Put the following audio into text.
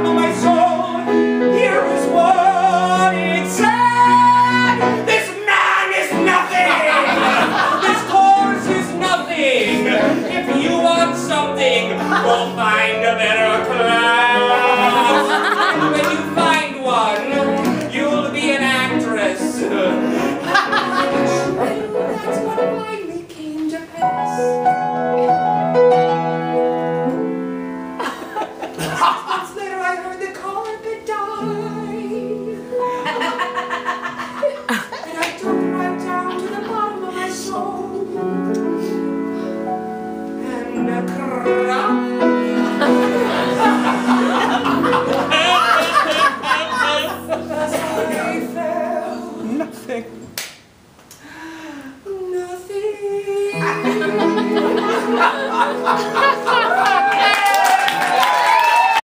bottom of my soul, here is what it said. This man is nothing. This course is nothing. If you want something, we'll find a better class. And when you find one, you'll be an actress. That's what finally came to pass. 6 months later, I heard the carpet die. And I took right down to the bottom of my soul and cried. That's how they felt. Nothing. Nothing.